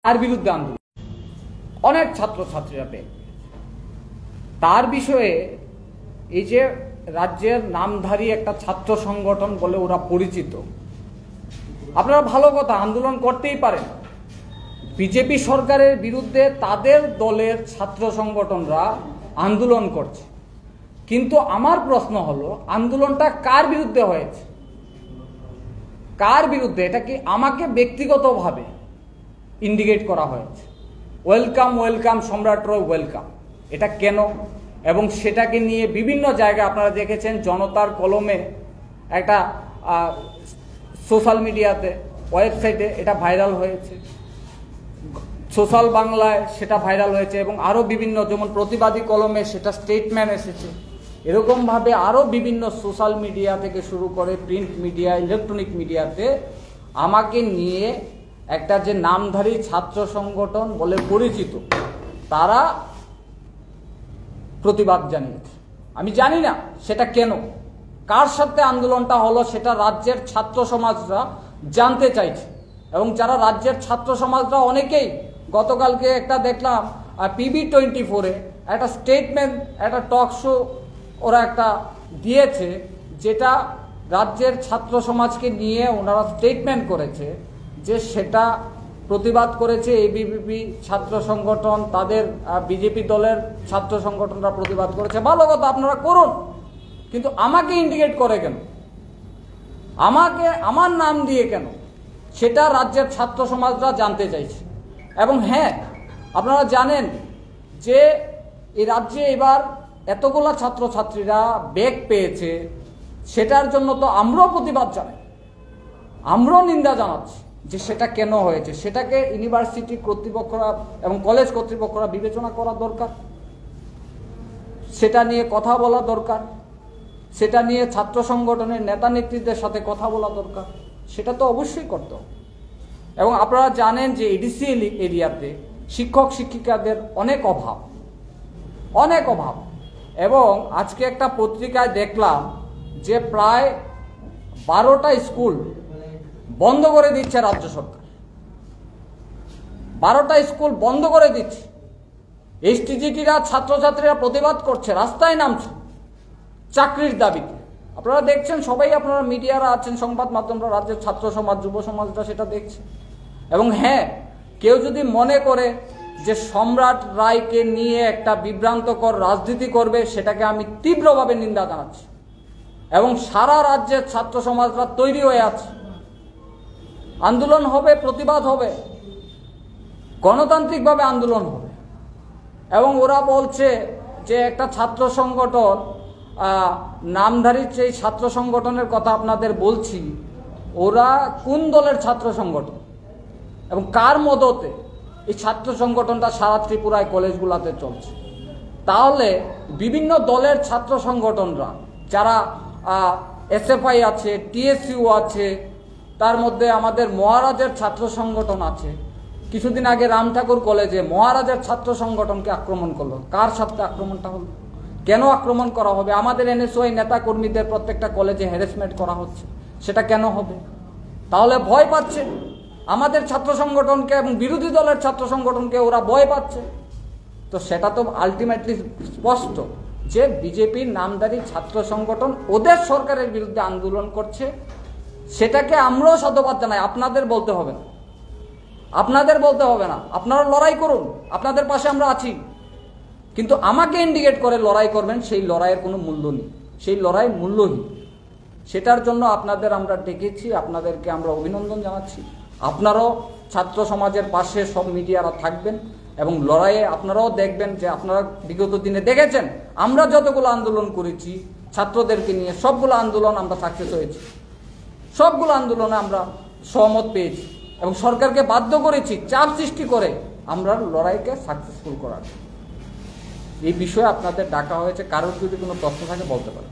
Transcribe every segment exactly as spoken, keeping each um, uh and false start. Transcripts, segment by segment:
তার বিরুদ্ধে আন্দোলন অনেক ছাত্রছাত্রীরা পেয়ে তার বিষয়ে এই যে রাজ্যের নামধারী একটা ছাত্র সংগঠন বলে ওরা পরিচিত। আপনারা ভালো কথা, আন্দোলন করতেই পারেন। বিজেপি সরকারের বিরুদ্ধে তাদের দলের ছাত্র সংগঠনরা আন্দোলন করছে, কিন্তু আমার প্রশ্ন হলো আন্দোলনটা কার বিরুদ্ধে হয়েছে, কার বিরুদ্ধে? এটা কি আমাকে ব্যক্তিগতভাবে ইন্ডিকেট করা হয়েছে? ওয়েলকাম ওয়েলকাম সম্রাট রয় ওয়েলকাম, এটা কেন? এবং সেটাকে নিয়ে বিভিন্ন জায়গায় আপনারা দেখেছেন, জনতার কলমে একটা সোশ্যাল মিডিয়াতে ওয়েবসাইটে এটা ভাইরাল হয়েছে, সোশ্যাল বাংলায় সেটা ভাইরাল হয়েছে, এবং আরও বিভিন্ন, যেমন প্রতিবাদী কলমে সেটা স্টেটমেন্ট এসেছে। এরকমভাবে আরও বিভিন্ন সোশ্যাল মিডিয়া থেকে শুরু করে প্রিন্ট মিডিয়া, ইলেকট্রনিক মিডিয়াতে আমাকে নিয়ে একটা যে নামধারী ছাত্র সংগঠন বলে পরিচিত তারা প্রতিবাদ জানিয়েছে। আমি জানি না সেটা কেন, কার সাথে আন্দোলনটা হলো সেটা রাজ্যের ছাত্র সমাজরা জানতে চাইছে। এবং যারা রাজ্যের ছাত্র সমাজরা অনেকেই, গতকালকে একটা দেখলাম পিবি টোয়েন্টি ফোরে একটা স্টেটমেন্ট, একটা টক শো ওরা একটা দিয়েছে, যেটা রাজ্যের ছাত্র সমাজকে নিয়ে ওনারা স্টেটমেন্ট করেছে যে সেটা প্রতিবাদ করেছে এবিভিপি ছাত্র সংগঠন, তাদের বিজেপি দলের ছাত্র সংগঠনরা প্রতিবাদ করেছে। ভালো কথা, আপনারা করুন, কিন্তু আমাকে ইন্ডিকেট করে কেন, আমাকে আমার নাম দিয়ে কেন, সেটা রাজ্যের ছাত্র সমাজরা জানতে চাইছে। এবং হ্যাঁ, আপনারা জানেন যে এই রাজ্যে এবার এতগুলা ছাত্রছাত্রীরা বেগ পেয়েছে, সেটার জন্য তো আমরাও প্রতিবাদ জানাই, আমরাও নিন্দা জানাচ্ছি যে সেটা কেন হয়েছে। সেটাকে ইউনিভার্সিটি কর্তৃপক্ষরা এবং কলেজ কর্তৃপক্ষরা বিবেচনা করা দরকার, সেটা নিয়ে কথা বলা দরকার, সেটা নিয়ে ছাত্র সংগঠনের নেতা নেত্রীদের সাথে কথা বলা দরকার, সেটা তো অবশ্যই করতে হবে। এবং আপনারা জানেন যে এডিসি এরিয়াতে শিক্ষক শিক্ষিকাদের অনেক অভাব, অনেক অভাব। এবং আজকে একটা পত্রিকায় দেখলাম যে প্রায় বারোটা স্কুল বন্ধ করে দিচ্ছে রাজ্য সরকার, বারোটা স্কুল বন্ধ করে দিচ্ছে। এসটিজিটিরা, ছাত্রছাত্রীরা প্রতিবাদ করছে, রাস্তায় নামছে চাকরির দাবিতে। আপনারা দেখছেন, সবাই আপনারা মিডিয়ারা আছেন, সংবাদ মাধ্যমরা, রাজ্যের ছাত্র সমাজ, যুব সমাজরা সেটা দেখছে। এবং হ্যাঁ, কেউ যদি মনে করে যে সম্রাট রায়কে নিয়ে একটা বিভ্রান্তকর রাজনীতি করবে, সেটাকে আমি তীব্রভাবে নিন্দা জানাচ্ছি। এবং সারা রাজ্যের ছাত্র সমাজরা তৈরি হয়ে আছে, আন্দোলন হবে, প্রতিবাদ হবে, গণতান্ত্রিকভাবে আন্দোলন হবে। এবং ওরা বলছে যে একটা ছাত্র সংগঠন, নামধারী সেই ছাত্র সংগঠনের কথা আপনাদের বলছি, ওরা কোন দলের ছাত্র সংগঠন এবং কার মদতে এই ছাত্র সংগঠনটা সারা ত্রিপুরায় কলেজগুলোতে চলছে। তাহলে বিভিন্ন দলের ছাত্র সংগঠনরা, যারা এসএফআই আছে, টিএসইউ আছে, তার মধ্যে আমাদের মহারাজের ছাত্র সংগঠন আছে, কিছুদিন আগে রাম ঠাকুর কলেজে মহারাজের ছাত্র সংগঠনকে আক্রমণ করলো। কার সাথে আক্রমণটা হলো, কেন আক্রমণ করা হবে? আমাদের এনএসওয়াই নেতা কর্মীদের প্রত্যেকটা কলেজে হ্যারাসমেন্ট করা হচ্ছে, সেটা কেন হবে? তাহলে ভয় পাচ্ছে আমাদের ছাত্র সংগঠনকে এবং বিরোধী দলের ছাত্র সংগঠনকে, ওরা ভয় পাচ্ছে। তো সেটা তো আলটিমেটলি স্পষ্ট যে বিজেপির নামধারী ছাত্র সংগঠন ওদের সরকারের বিরুদ্ধে আন্দোলন করছে। সেটাকে আমরাও সাধুবাদ জানাই, আপনাদের বলতে হবে না, আপনাদের বলতে হবে না, আপনারা লড়াই করুন, আপনাদের পাশে আমরা আছি। কিন্তু আমাকে ইন্ডিকেট করে লড়াই করবেন, সেই লড়াইয়ের কোনো মূল্য নেই, সেই লড়াই মূল্যহীন। সেটার জন্য আপনাদের আমরা ডেকেছি, আপনাদেরকে আমরা অভিনন্দন জানাচ্ছি। আপনারাও ছাত্র সমাজের পাশে সব মিডিয়ারা থাকবেন এবং লড়াইয়ে আপনারাও দেখবেন যে আপনারা বিগত দিনে দেখেছেন আমরা যতগুলো আন্দোলন করেছি ছাত্রদেরকে নিয়ে, সবগুলো আন্দোলন আমরা সাকসেস হয়েছি, সবগুলো আন্দোলনে আমরা সহমত পেয়েছি এবং সরকারকে বাধ্য করেছি চাপ সৃষ্টি করে আমরা লড়াইকে সাকসেসফুল করার। এই বিষয়ে আপনাদের ডাকা হয়েছে, কারোর যদি কোনো প্রশ্ন থাকে বলতে পারেন।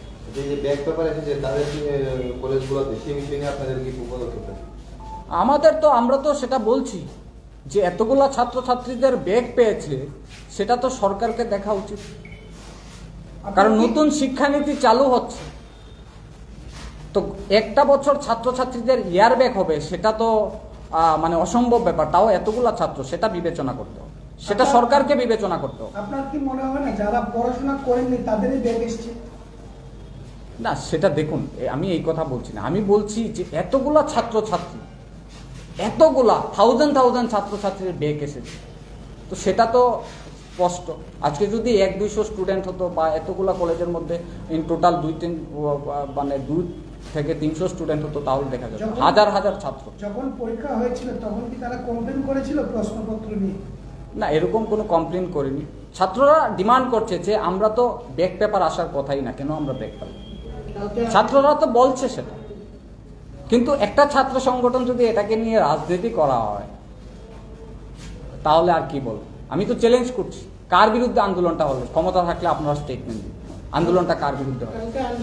আমাদের তো, আমরা তো সেটা বলছি যে এতগুলা ছাত্রছাত্রীদের বেগ পেয়েছে, সেটা তো সরকারকে দেখা উচিত, কারণ নতুন শিক্ষানীতি চালু হচ্ছে। তো একটা বছর ছাত্রছাত্রীদের ইয়ার ব্যাক হবে, সেটা তো মানে অসম্ভব ব্যাপার, তাও এতগুলা ছাত্র, সেটা বিবেচনা করতে হবে, সেটা সরকারকে বিবেচনা করতে হবে। আপনার কি মনে হয় না যারা পড়াশোনা করেননি তাদেরই ব্যাগ এসছে? না, সেটা দেখুন, আমি এই কথা বলছি না, আমি বলছি যে এতগুলা ছাত্রছাত্রী, এতগুলা থাউজেন্ড থাউজেন্ড ছাত্রছাত্রীর ব্যাগ এসেছে, তো সেটা তো স্পষ্ট। আজকে যদি এক দুইশো স্টুডেন্ট হতো বা এতগুলা কলেজের মধ্যে ইন টোটাল দুই তিন মানে দুই থেকে তিনশো স্টুডেন্ট হতো, তাহলে দেখা যেত হাজার হাজার ছাত্র। যখন পরীক্ষা হয়েছিল তখন কি তারা কমপ্লেন করেছিল প্রশ্নপত্র নিয়ে? না, এরকম কোনো কমপ্লেন করেনি। ছাত্ররা ডিমান্ড করছে যে আমরা তো ব্যাক পেপার আসার কথাই না, কেন আমরা ব্যাক পাই? ছাত্ররা তো বলছে সেটা, কিন্তু একটা ছাত্র সংগঠন যদি এটাকে নিয়ে রাজনীতি করা হয় তাহলে আর কি বলবো? আমি তো চ্যালেঞ্জ করছি, কার বিরুদ্ধে আন্দোলনটা হলো? ক্ষমতা থাকলে আপনারা স্টেটমেন্ট দিন, আন্দোলনটা কার বিরুদ্ধে হবে?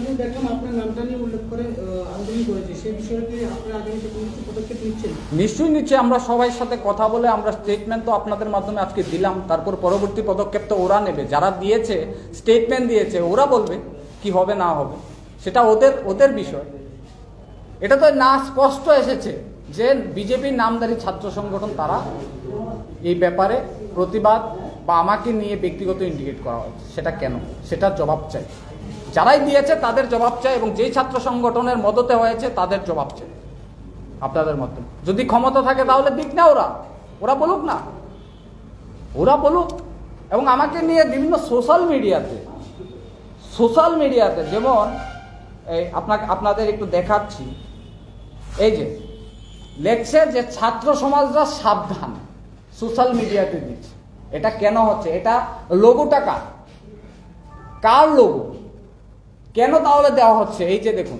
নিশ্চয়ই নিচ্ছে, আমরা সবাই সাথে কথা বলে আমরা স্টেটমেন্ট তো আপনাদের মাধ্যমে আজকে দিলাম, তারপর পরবর্তী পদক্ষেপ তো ওরা নেবে, যারা দিয়েছে স্টেটমেন্ট দিয়েছে ওরা বলবে কি হবে না হবে, সেটা ওদের ওদের বিষয়। এটা তো না স্পষ্ট এসেছে যে বিজেপির নামধারী ছাত্র সংগঠন তারা এই ব্যাপারে প্রতিবাদ বা আমাকে নিয়ে ব্যক্তিগত ইন্ডিকেট করা হচ্ছে, সেটা কেন? সেটার জবাব চাই, যারাই দিয়েছে তাদের জবাব চাই, এবং যেই ছাত্র সংগঠনের মদতে হয়েছে তাদের জবাব চাই আপনাদের মধ্যে। যদি ক্ষমতা থাকে তাহলে দিক না, ওরা ওরা বলুক না, ওরা বলুক। এবং আমাকে নিয়ে বিভিন্ন সোশ্যাল মিডিয়াতে সোশ্যাল মিডিয়াতে যেমন এই আপনাকে আপনাদের একটু দেখাচ্ছি, এই যে লেখছে যে ছাত্র সমাজরা সাবধান, সোশ্যাল মিডিয়াতে দিচ্ছে। এটা কেন হচ্ছে? এটা লোগোটা কার কার লোগো? কেন তাহলে দেওয়া হচ্ছে? এই যে দেখুন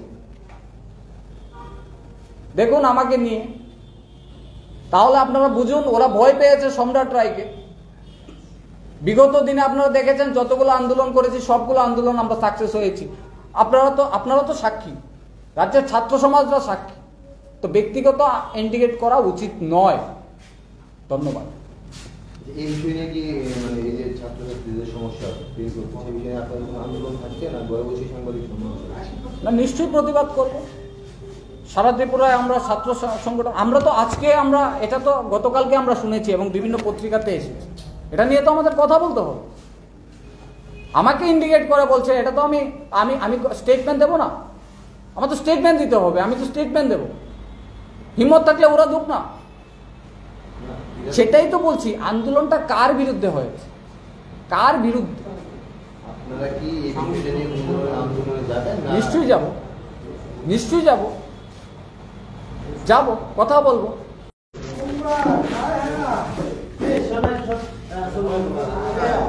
দেখুন আমাকে নিয়ে, তাহলে আপনারা বুঝুন ওরা ভয় পেয়েছে সম্রাট রায়কে। বিগত দিনে আপনারা দেখেছেন যতগুলো আন্দোলন করেছি সবগুলো আন্দোলন আমরা সাকসেস হয়েছি, আপনারা তো আপনারা তো সাক্ষী, রাজ্যের ছাত্র সমাজরা সাক্ষী। তো ব্যক্তিগত ইন্ডিকেট করা উচিত নয়। ধন্যবাদ। এই বিষয় নিয়ে কি মানে এই যে ছাত্রছাত্রীদের সমস্যা সেই বিষয়ে আপনার কোনো আন্দোলন থাকছে না? ঘরে বসে সাংবাদিক না, নিশ্চয়ই প্রতিবাদ করব। সারা ত্রিপুরায় আমরা ছাত্র সংগঠন, আমরা তো আজকে আমরা এটা তো গতকালকে আমরা শুনেছি এবং বিভিন্ন পত্রিকাতে এসেছি, এটা নিয়ে তো আমাদের কথা বলতে হবে। আমাকে ইন্ডিকেট করে বলছে, এটা তো আমি আমি আমি স্টেটমেন্ট দেবো না? আমার তো স্টেটমেন্ট দিতে হবে, আমি তো স্টেটমেন্ট দেবো। হিম্মত থাকলে ওরা দুক না, সেটাই তো বলছি। আন্দোলনটা কার বিরুদ্ধে হয়েছে? কার বিরুদ্ধে? আপনারা কি এই বিষয়টা নিয়ে কোনো আন্দোলনে যাবেন? নিশ্চয়ই যাব, নিশ্চয়ই যাব, যাব, কথা বলবো।